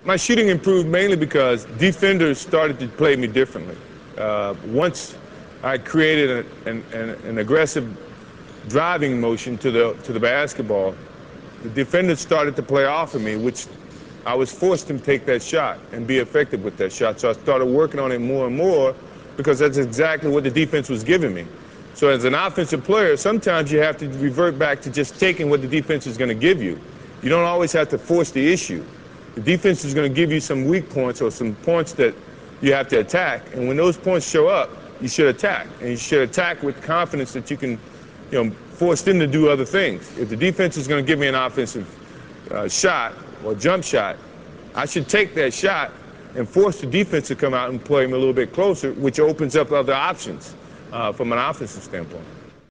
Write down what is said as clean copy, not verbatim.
My shooting improved mainly because defenders started to play me differently. Once I created an aggressive driving motion to the basketball, the defenders started to play off of me, which I was forced to take that shot and be effective with that shot. So I started working on it more and more because that's exactly what the defense was giving me. So as an offensive player, sometimes you have to revert back to just taking what the defense is going to give you. You don't always have to force the issue. The defense is going to give you some weak points or some points that you have to attack. And when those points show up, you should attack. And you should attack with confidence that you can, force them to do other things. If the defense is going to give me an offensive shot or jump shot, I should take that shot and force the defense to come out and play him a little bit closer, which opens up other options from an offensive standpoint.